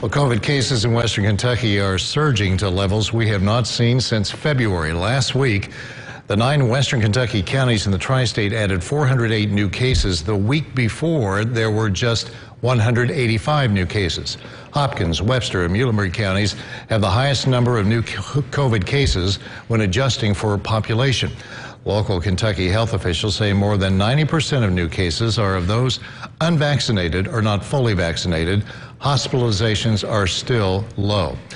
Well, COVID cases in Western Kentucky are surging to levels we have not seen since February. Last week, the 9 Western Kentucky counties in the tri-state added 408 new cases. The week before, there were just 185 new cases. Hopkins, Webster, and Muhlenberg counties have the highest number of new COVID cases when adjusting for population. Local Kentucky health officials say more than 90% of new cases are of those unvaccinated or not fully vaccinated. Hospitalizations are still low.